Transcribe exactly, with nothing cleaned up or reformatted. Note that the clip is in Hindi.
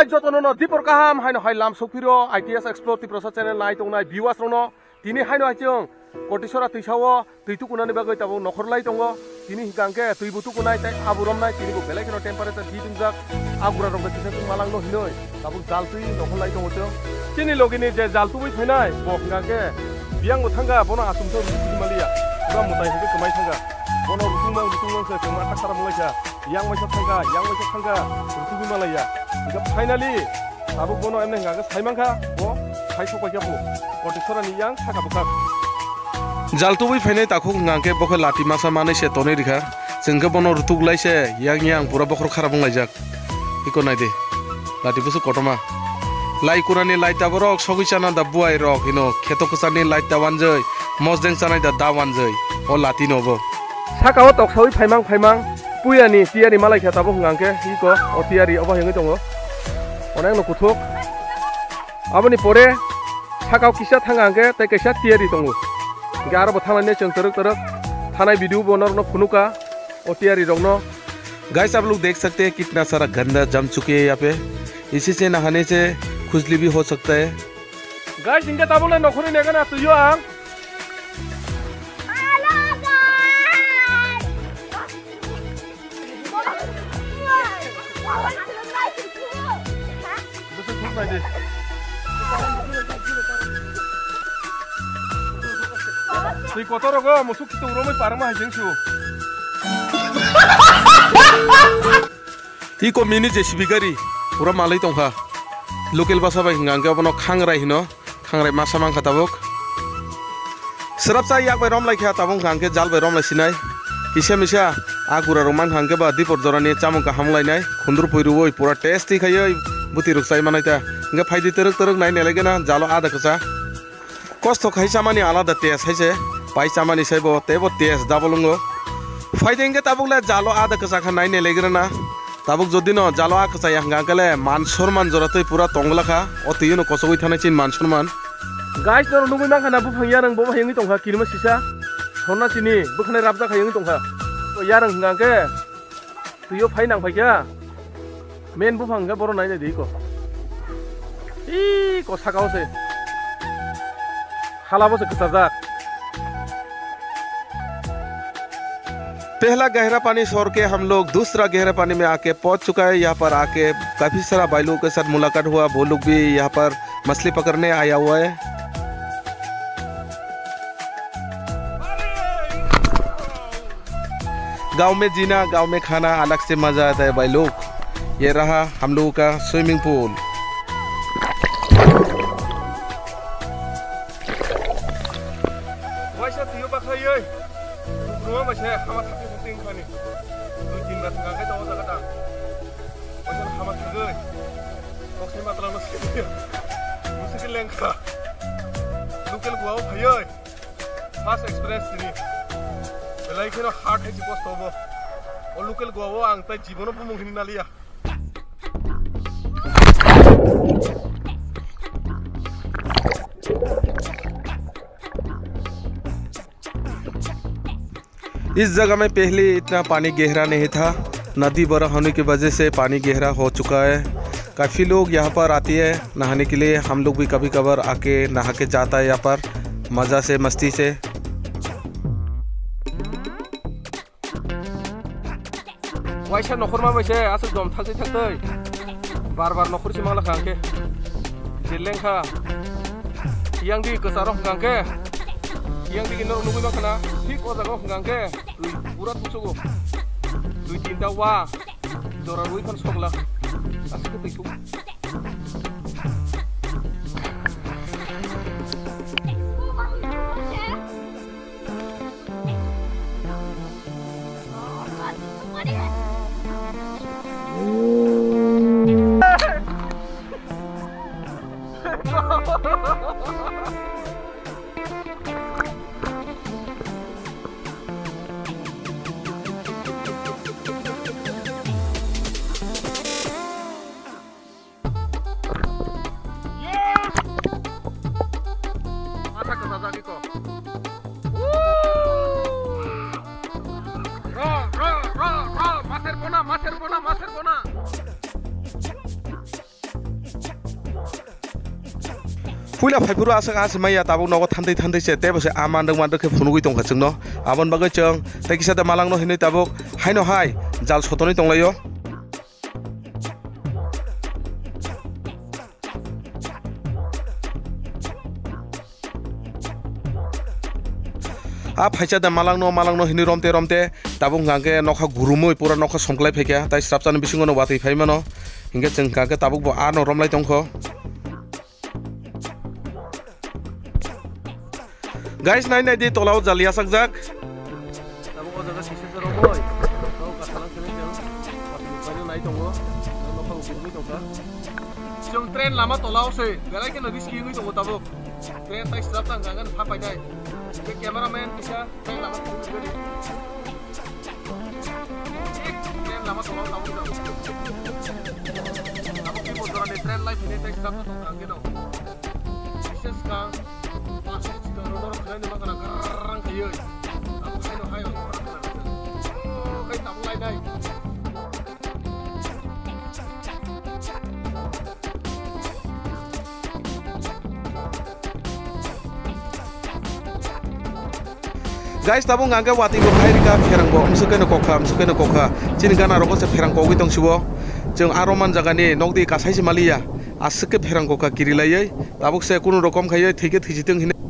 jotono no dipor kaham haino hailam sokiro I T S Explore Tiprosa channel nai tongnai viewers rono tini haino hachung kotisora tuisawo tuitukunani bagai tabo nokhorlai tongo tini hingangke tuibutukunai tai aburom nai tini ko belakino temperature di tungjak agura rong kisa tung malang no hinoi tabo jaltui nokhorlai tongo chung tini logini je jaltui phainai bo hingangke biang mo thanga bono asumso rusi malia pura mutai hege kemai thanga bono rusungmang rusungmang se sema takara mulaicha yang maisa thanga yang maisa thanga rusi malaya iga finally tabo bono emne hingangke saimangkha bo saisok bajabu kotisora ni yang thaka buka jaltui phainai takhu hingangke bokhe lati masa mane se tone rikha jengke bono rutuglai se yang yang pura bokhor khara bunglai iko naide lati busu kotoma lai kurani lai taborok sogichana da buai rok hino kheto kusani lai tawanjoi mosdeng chanai da dawanjoi o lati nobo sakao toksoi phaimang phaimang puyani tiari malai kha tabo hingangke iko o tiari obo hengi tongo onek no kuthuk aboni pore sakao kisa thangangke tai kaisa tiari tongo garo bo thanglane cheng teruk teruk thanai video bonor no phunuka o tiari rok no guys आप लोग देख सकते हैं कितना सारा गंदा जम चुके हैं यहाँ पे इसी से नहाने से खुजली भी हो सकता है गाइस इनके ताबुले नखुरी नेगा ना तुयो आं तुई कोतरोगो मुसुक तो उरोमै पारमा हाइजेंसु Iko mini J C B gari pura malai tongkha local basa bai hingangke abono khangrai hino khangrai masa mang khatabok serap sa yak bai rom lai kha tabong hangke jal bai rom lai sinai kisa misa agura romang hangke ba dipor jorani chamong ka hamlai nai khundur poiruoi pura tasty khayoi buti ruksai manai ta inga phaidi teruk teruk nai nelegena jalo ada kasa kosto khai samani alada tes haise pai samani saibo tebo tes dabolungo फाइदेंगे ताबुकले जालो आदा कसा खा नाइने लेगरना ताबुक जदिनो जालो आ कसा यांगाकले मान सम्मान जरातै पुरा तंगलाखा अतियनो कसगै थानाय चिन मान सम्मान गाइस नर नुगै मा खाना बुफांया रंग बो हायंगै तंखा किलमा सिसा सन्ना चिनि बखने राबजा खायंगै तंखा तो या रंग गांके तुयो फाइ नां फाइया मेन बुफांगा बर नाइने दिको इ को सागावसे खालाबो से कसाजा पहला गहरा पानी छोड़ के हम लोग दूसरा गहरा पानी में आके पहुंच चुका है। यहाँ पर आके काफी सारा भाई लोगों के साथ मुलाकात हुआ। वो लोग भी यहाँ पर मछली पकड़ने आया हुआ है। गांव में जीना, गांव में खाना अलग से मजा आता है भाई लोग। ये रहा हम लोगों का स्विमिंग पूल। लोकल गुआव फैयै फार्स्ट एक्सपीरियंस दिनि बेलाय खेनो हार्ट है जिपस तबो ओ लोकल गुआव आं ताय जीवन बुमुखिनि नालिया इस जगह में पहले इतना पानी गहरा नहीं था। नदी बड़ा होने की वजह से पानी गहरा हो चुका है। काफ़ी लोग यहाँ पर आती है नहाने के लिए। हम लोग भी कभी कभार आके नहा के जाता है यहाँ पर मज़ा से मस्ती से। वाइसा नखर मा बायसे आसो दम थाजै थाजै बार बार नखर सिमा लाखांके जिलेंखा yang di kesaro hangke yang di kino nunggu makna ठीक ओ जगह हंगांके पूरा तुसुगो दुई तीनटा वा जरा रुई खन सकला आसिके तैखौ Puila faipuru asa asa maya tabuk nogo thandai thandai se te bose amandang mandang ke phunugui tongkha chungno abon bagai chung tei kisa da malang no hinui tabuk haino hai jal sotoni tonglayo a phaisa da malang no malang no hinui romte romte tabuk ngangke nokha gurumui pura nokha somklai phekya tai strapchani bisingo no watui phaimano hingke chung kake tabuk bo a no romlai tongkho. Guys, nai nai di tolau jalia sakjak. Tabuk o jaga sise joroboi. Tau kasalang sini jeng. Tapi bukannya nai tongo. Tau nokha ubingui tongka. Jeng tren lama tolau se. Galai ke nadi skiingui tongo tabuk. Tren tai strap tang gangan papai nai. Ke cameraman bisa tren lama tongo gari. Tren lama tolau tabuk tabuk. Tabuk ki bodoran di tren live ini tai strap tang gangan no. Bises kang. Masuk ke rumah kalian memang kena kerang kayu. Aku kayu kayu. Kayu tak mulai naik. Guys, tabung ngangge wati go bhai rika pherang bo umsuke no kokha umsuke no kokha chin gana rogo se pherang kogi tong sibo jeng aroman jagani nokdi kasai si malia asike pherang kokha kirilai tabuk se kuno rokom khai thike thijiteng hine